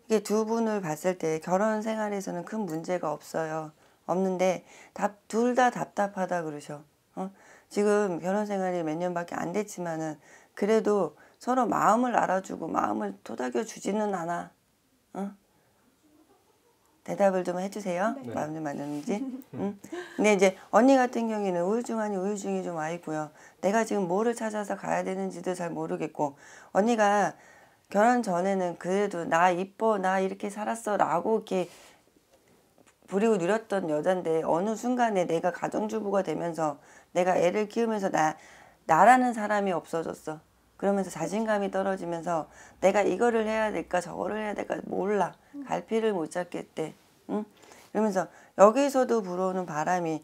이게 두 분을 봤을 때 결혼 생활에서는 큰 문제가 없어요. 없는데 둘 다 답답하다 그러셔. 지금 결혼 생활이 몇 년밖에 안 됐지만은 그래도 서로 마음을 알아주고 마음을 토닥여 주지는 않아. 대답을 좀 해주세요. 네. 마음 좀 맞는지. 근데 이제 언니 같은 경우에는 우울증 아닌 우울증이 좀 와 있고요. 내가 지금 뭐를 찾아서 가야 되는지도 잘 모르겠고, 언니가 결혼 전에는 그래도 나 이뻐, 나 이렇게 살았어 라고 이렇게 부리고 누렸던 여잔데, 어느 순간에 내가 가정주부가 되면서 내가 애를 키우면서 나라는 사람이 없어졌어. 그러면서 자신감이 떨어지면서 내가 이거를 해야 될까 저거를 해야 될까 몰라. 갈피를 못 잡겠대. 응? 그러면서 여기서도 불어오는 바람이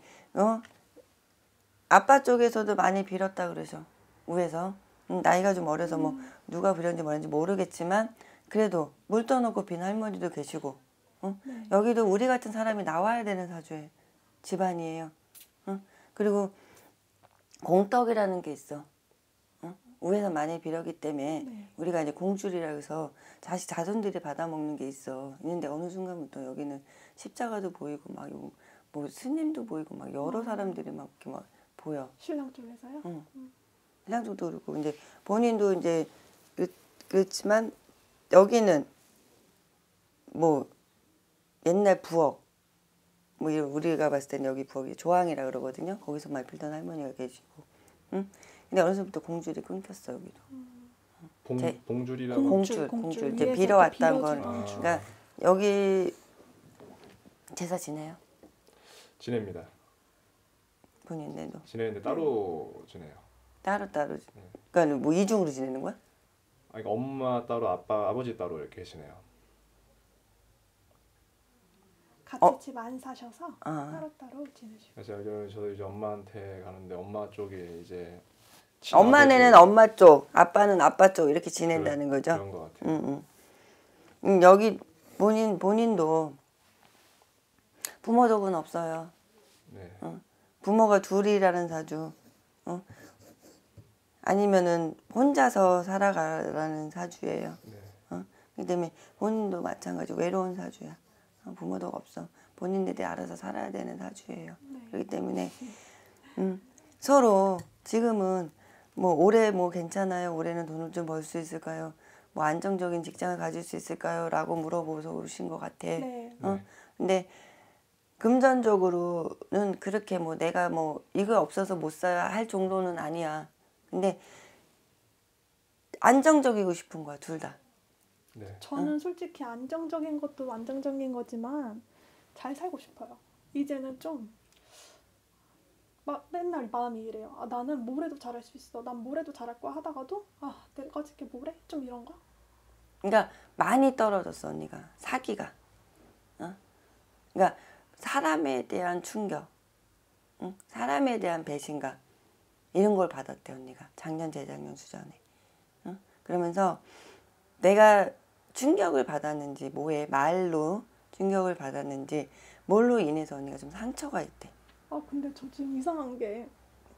아빠 쪽에서도 많이 빌었다 그러죠. 위에서. 나이가 좀 어려서 뭐 누가 빌었는지 뭐랬는지 모르겠지만 그래도 물 떠놓고 빈 할머니도 계시고, 네. 여기도 우리 같은 사람이 나와야 되는 사주의 집안이에요. 그리고 공덕이라는 게 있어. 위에서 많이 빌었기 때문에 네. 우리가 이제 공줄이라 해서 자손들이 받아먹는 게 있어. 있는데 어느 순간부터 여기는 십자가도 보이고 막 뭐 스님도 보이고 막 여러 사람들이 막 이렇게 막 보여. 신랑 쪽에서요? 응. 신랑 쪽도 그렇고 이제 본인도 이제 그렇지만 여기는 뭐 옛날 부엌 뭐 우리가 봤을 때는 여기 부엌이 조항이라 그러거든요. 거기서 많이 빌던 할머니가 계시고, 응? 근데 어느 순간부터 공줄이 끊겼어 여기도. 봉줄이라고. 공줄 이제 빌어왔던 건. 그러니까 여기 제사 지내요? 지냅니다. 본인네도 지내는데 따로 지내요. 따로. 그러니까 뭐 이중으로 지내는 거야? 그러니까 엄마 따로 아버지 따로 이렇게 지내요. 같이 집 안 사셔서 따로따로 지내시고. 그래서 저도 이제 엄마한테 가는데 엄마 쪽에 이제 엄마네는 엄마 쪽, 아빠는 아빠 쪽 이렇게 지낸다는 거죠. 그런 것 같아요. 여기 본인도 부모 덕은 없어요. 네. 부모가 둘이라는 사주. 아니면은 혼자서 살아가라는 사주예요. 네. 그렇기 때문에 본인도 마찬가지로 외로운 사주야. 부모도 없어. 본인들이 알아서 살아야 되는 사주예요. 네. 그렇기 때문에 서로 지금은 뭐 올해 뭐 괜찮아요? 올해는 돈을 좀 벌 수 있을까요? 뭐 안정적인 직장을 가질 수 있을까요? 라고 물어보서 오신 것 같아. 네. 근데 금전적으로는 그렇게 뭐 내가 뭐 이거 없어서 못 살아 할 정도는 아니야. 근데 안정적이고 싶은 거야, 둘 다. 네. 저는 솔직히 안정적인 것도 안정적인 거지만 잘 살고 싶어요. 이제는 좀 막 맨날 마음이 이래요. 아, 나는 뭘 해도 잘할 수 있어. 난 뭘 해도 잘할 거야 하다가도 내가 저게 뭐래? 좀 이런 거? 그러니까 많이 떨어졌어, 언니가. 사기가. 그러니까 사람에 대한 충격, 사람에 대한 배신감 이런 걸 받았대, 언니가. 작년, 재작년 수전에. 그러면서 내가 충격을 받았는지 말로 충격을 받았는지 뭘로 인해서 언니가 좀 상처가 있대. 근데 저 지금 이상한 게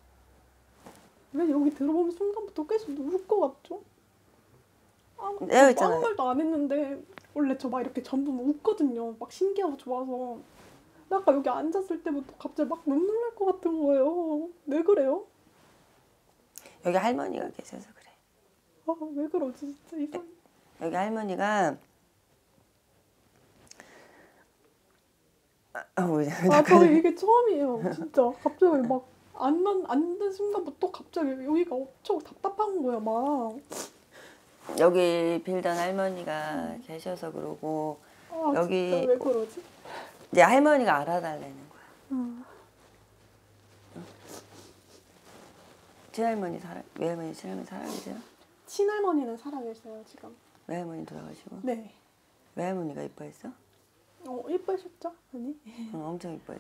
왜 여기 들어보면 순간부터 계속 울 것 같죠? 내가 있잖아. 아무 말도 안 했는데 원래 저 막 이렇게 전부 웃거든요. 막 신기하고 좋아서. 아까 여기 앉았을 때부터 갑자기 막 눈물 날 것 같은 거예요. 왜 그래요? 여기 할머니가 계셔서 그래. 왜 그러지 진짜 이상. 여기 할머니가 저 이게 처음이에요. 진짜 갑자기 막 앉는 순간부터 갑자기 여기가 엄청 답답한 거야 막. 여기 빌던 할머니가 계셔서 그러고 여기 진짜 왜 그러지? 이제 할머니가 알아달라는 거야. 친할머니 외할머니 친할머니 살아계세요? 친할머니는 살아계세요 지금. 외할머니 돌아가시고? 네. 외할머니가 이뻐했어? 이쁘셨죠? 아니? 엄청 이뻐했어.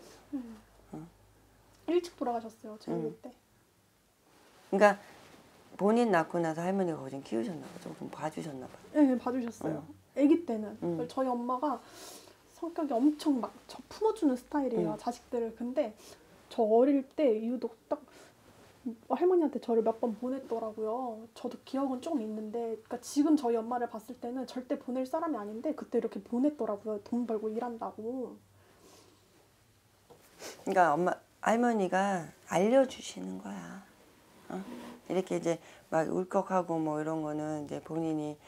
일찍 돌아가셨어요 저희 어릴 때. 그러니까 본인 낳고 나서 할머니가 거진 키우셨나 봐. 조금 봐주셨나 봐. 네, 봐주셨어요. 아기 때는. 저희 엄마가 성격이 엄청 막 저 품어주는 스타일이에요. 자식들을. 근데 저 어릴 때 유독 딱 할머니한테 저를 몇 번 보냈더라고요. 저도 기억은 좀 있는데, 그러니까 지금 저희 엄마를 봤을 때는 절대 보낼 사람이 아닌데 그때 이렇게 보냈더라고요. 돈 벌고 일한다고. 그러니까 할머니가 알려주시는 거야. 어? 이렇게 이제 막 울컥하고 뭐 이런 거는 이제 본인이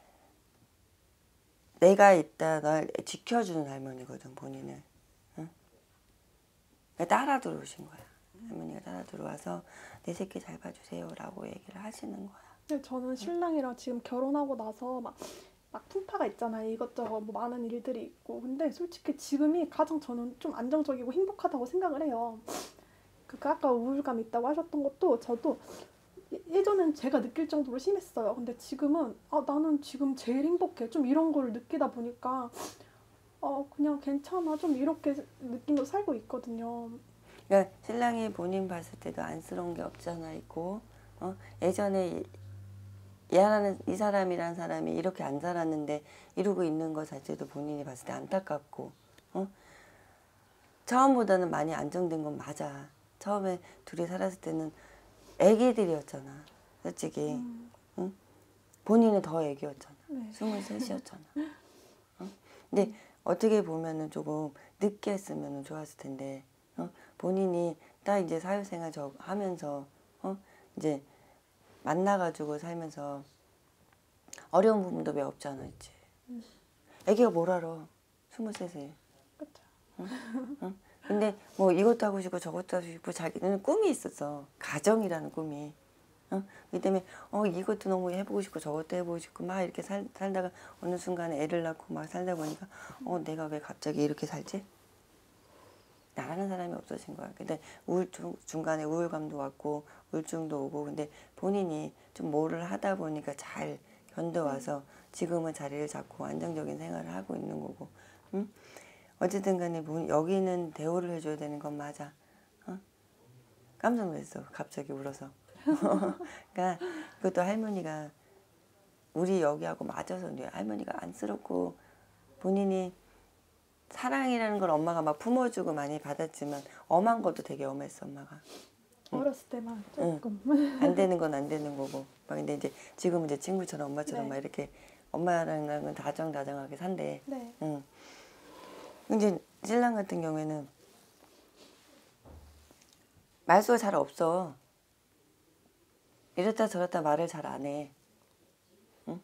내가 있다 널 지켜주는 할머니거든, 본인은. 응? 따라 들어오신 거야. 할머니가 따라 들어와서 내 새끼 잘 봐주세요 라고 얘기를 하시는 거야. 근데 저는 신랑이랑 지금 결혼하고 나서 막 풍파가 있잖아요. 이것저것 뭐 많은 일들이 있고. 근데 솔직히 지금이 가장 저는 좀 안정적이고 행복하다고 생각을 해요. 그 아까 우울감 있다고 하셨던 것도 저도 예전엔 제가 느낄 정도로 심했어요. 근데 지금은 나는 지금 제일 행복해. 좀 이런 걸 느끼다 보니까 그냥 괜찮아. 좀 이렇게 느낌으로 살고 있거든요. 그러니까 신랑이 본인 봤을 때도 안쓰러운 게 없잖아 있고, 예전에 이 사람이란 사람이 이렇게 안 살았는데 이러고 있는 것 자체도 본인이 봤을 때 안타깝고, 처음보다는 많이 안정된 건 맞아. 처음에 둘이 살았을 때는 애기들이었잖아, 솔직히. 응? 본인은 더 애기였잖아. 네. 23이었잖아. 근데 어떻게 보면은 조금 늦게 했으면 좋았을 텐데, 본인이 딱 이제 사회생활 하면서, 이제 만나가지고 살면서 어려운 부분도 왜 없잖아, 있지. 애기가 뭘 알아, 23세. 그렇죠. 응? 근데 뭐 이것도 하고 싶고 저것도 하고 싶고 자기는 꿈이 있었어. 가정이라는 꿈이. 그렇기 때문에 이것도 너무 해보고 싶고 저것도 해보고 싶고 막 이렇게 살다가 어느 순간에 애를 낳고 막 살다 보니까 내가 왜 갑자기 이렇게 살지? 나라는 사람이 없어진 거야. 근데 중간에 우울감도 왔고 우울증도 오고, 근데 본인이 좀 뭐를 하다 보니까 잘 견뎌와서 지금은 자리를 잡고 안정적인 생활을 하고 있는 거고. 응? 어쨌든 간에 여기는 대우를 해줘야 되는 건 맞아. 깜짝 놀랐어, 갑자기 울어서. 그러니까 그것도 할머니가 우리 여기하고 맞아서 할머니가 안쓰럽고, 본인이 사랑이라는 걸 엄마가 막 품어주고 많이 받았지만 엄한 것도 되게 엄했어, 엄마가. 어렸을 때만 조금. 안 되는 건 안 되는 거고. 막 근데 이제 지금은 이제 친구처럼 엄마처럼 네. 막 이렇게 엄마랑은 다정다정하게 산대. 네. 응. 근데 신랑 같은 경우에는 말수가 잘 없어. 이렇다 저렇다 말을 잘 안 해. 응?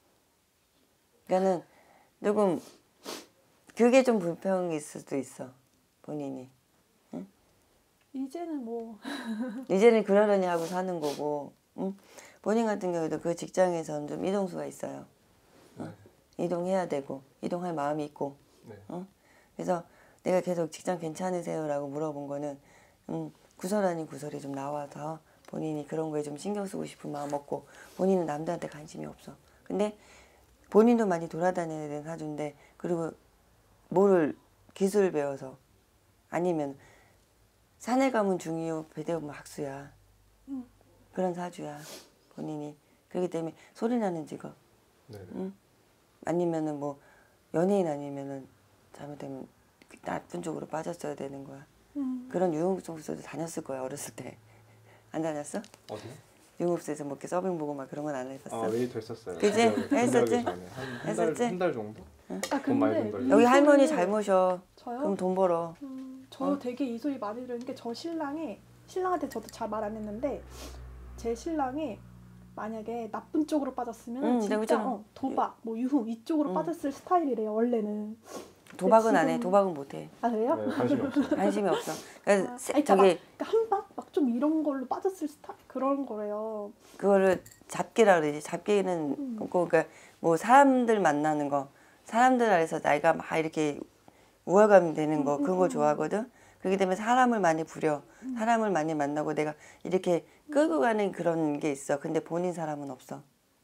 그러니까는 조금 그게 좀 불평일 수도 있어, 본인이. 응? 이제는 뭐 이제는 그러려니 하고 사는 거고. 응? 본인 같은 경우에도 그 직장에서는 좀 이동수가 있어요. 네. 이동해야 되고 이동할 마음이 있고. 네. 그래서 내가 계속 직장 괜찮으세요? 라고 물어본 거는 구설 아닌 구설이 좀 나와서 본인이 그런 거에 좀 신경 쓰고 싶은 마음 없고, 본인은 남들한테 관심이 없어. 근데 본인도 많이 돌아다녀야 되는 사주인데, 그리고 뭐를 기술 배워서 아니면 산에 가면 중이요 배대 오면 학수야. 그런 사주야, 본인이. 그렇기 때문에 소리 나는 직업. 네. 아니면은 뭐 연예인 아니면은 잘못되면 나쁜 쪽으로 빠졌어야 되는 거야. 그런 유흥업소도 다녔을 거야, 어렸을 때. 안 다녔어? 어디요? 유흥업소에서 뭐 이렇게 서빙 보고 막 그런 건 안 해봤어? 웨이터 했었어요. 그지? 했었지? 한달 했었지? 정도? 근데 많이 돈 여기 이 할머니 소리를- 잘 모셔. 저요? 그럼 돈 벌어. 저 되게 이 소리 많이 들은 게, 저 신랑한테 저도 잘 말 안 했는데, 제 신랑이 만약에 나쁜 쪽으로 빠졌으면 내가 진짜 그랬잖아. 도박, 뭐 유흥 이쪽으로 빠졌을 스타일이래요, 원래는. 도박은 안 해. 지금- 도박은 못 해. 아 그래요? 네, 관심이 없어요. 관심이 없어. 그러니까 아니, 저기 한방 막 좀 이런 걸로 빠졌을 스타일 그런 거래요. 그거를 잡기라 그러지. 잡기는 없고, 그러니까 뭐 사람들 만나는 거, 사람들 안에서 나이가 막 이렇게 우월감이 되는 거, 그런 거 좋아하거든. 그렇기 때문에 사람을 많이 부려. 사람을 많이 만나고 내가 이렇게 끌고 가는 그런 게 있어. 근데 본인 사람은 없어.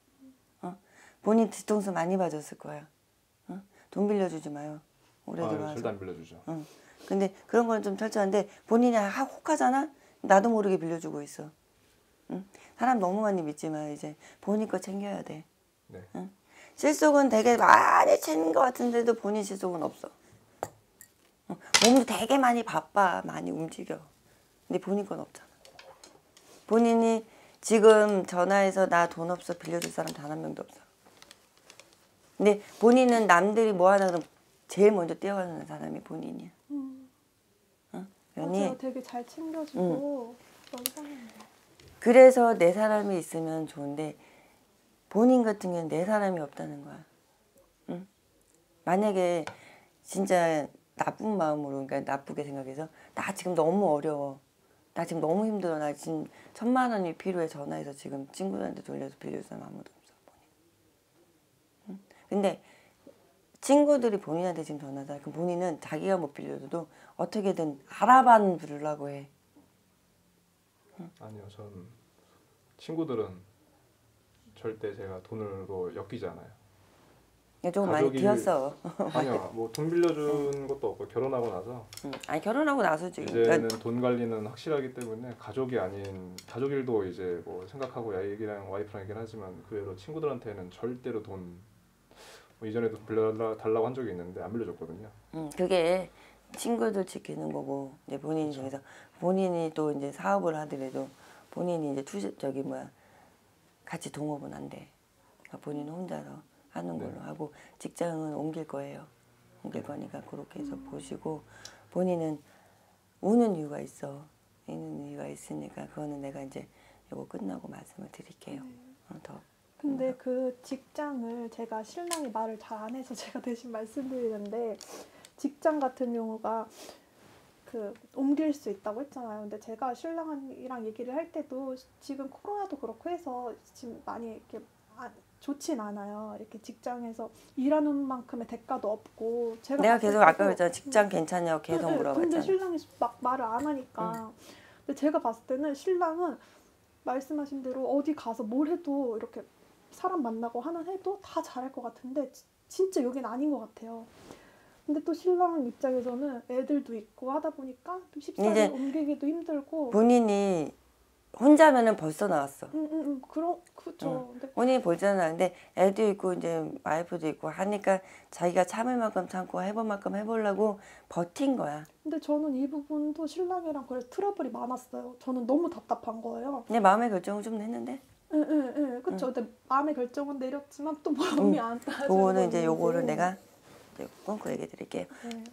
본인 뒤통수 많이 봐줬을 거야. 돈 빌려주지 마요. 오래 들어와서. 절대 안 빌려주죠. 근데 그런 건 좀 철저한데, 본인이 혹하잖아? 나도 모르게 빌려주고 있어. 사람 너무 많이 믿지 마. 이제 본인 거 챙겨야 돼. 네. 실속은 되게 많이 챙긴 것 같은데도 본인 실속은 없어. 몸도 되게 많이 바빠. 많이 움직여. 근데 본인 건 없잖아. 본인이 지금 전화해서 나 돈 없어 빌려줄 사람 단 한 명도 없어. 근데 본인은 남들이 뭐 하나 그러면 제일 먼저 뛰어가는 사람이 본인이야. 연이 맞아요. 되게 잘 챙겨주고 너무 사랑해요. 그래서 내 사람이 있으면 좋은데 본인 같은 경우는 내 사람이 없다는 거야. 응? 만약에 진짜 나쁜 마음으로 그러니까 나쁘게 생각해서 나 지금 너무 어려워. 나 지금 너무 힘들어. 나 지금 1,000만 원이 필요해. 전화해서 지금 친구들한테 돌려서 빌려줄 사람 아무도 없어. 본인. 응? 근데 친구들이 본인한테 지금 전화다. 그럼 본인은 자기가 못 빌려줘도 어떻게든 알아봐 부르려고 해. 아니요, 전 친구들은 절대 제가 돈으로 엮이지 않아요. 조금 많이 가족이- 비었어. 아니요, 뭐 돈 빌려준 것도 없고 결혼하고 나서 아니 결혼하고 나서지. 이제는 그러니까 돈 관리는 확실하기 때문에 가족이 아닌 가족 일도 이제 뭐 생각하고 애기랑 와이프랑 얘기를 하지만 그 외로 친구들한테는 절대로 돈 뭐 이전에도 빌려달라고 한 적이 있는데 안 빌려줬거든요. 그게 친구들 지키는 거고 이제 본인이 그렇죠. 저기서 본인이 또 이제 사업을 하더라도 본인이 이제 같이 동업은 안 돼. 그러니까 본인은 혼자서 하는 걸로 네. 하고 직장은 옮길 거예요. 옮길 거니까 그렇게 해서 보시고 본인은 우는 이유가 있어. 있는 이유가 있으니까 그거는 내가 이제 이거 끝나고 말씀을 드릴게요. 더. 근데 그 직장을 제가 신랑이 말을 잘 안 해서 제가 대신 말씀드리는데 직장 같은 경우가 그 옮길 수 있다고 했잖아요. 근데 제가 신랑이랑 얘기를 할 때도 지금 코로나도 그렇고 해서 지금 많이 이렇게 좋진 않아요. 이렇게 직장에서 일하는 만큼의 대가도 없고 제가 내가 봤을 계속 아까 때도 그랬잖아. 직장 괜찮냐고 계속 근데 물어봤잖아. 신랑이 막 말을 안 하니까. 근데 제가 봤을 때는 신랑은 말씀하신 대로 어디 가서 뭘 해도 이렇게 사람 만나고 하는 해도 다 잘할 것 같은데 진짜 여긴 아닌 것 같아요. 근데 또 신랑 입장에서는 애들도 있고 하다 보니까 또 쉽사리 이제 옮기기도 힘들고. 본인이 혼자면은 벌써 나왔어. 그죠. 근데 본인이 벌써 나왔는데 애도 있고 이제 와이프도 있고 하니까 자기가 참을 만큼 참고 해볼 만큼 해보려고 버틴 거야. 근데 저는 이 부분도 신랑이랑 그래서 트러블이 많았어요. 저는 너무 답답한 거예요. 내 마음의 결정을 좀 했는데 그쵸. 근데 마음의 결정은 내렸지만 또 마음이 안 따라주는 요거는 이제 건지. 요거를 내가 이제 꽁꾸 얘기 드릴게요. 네.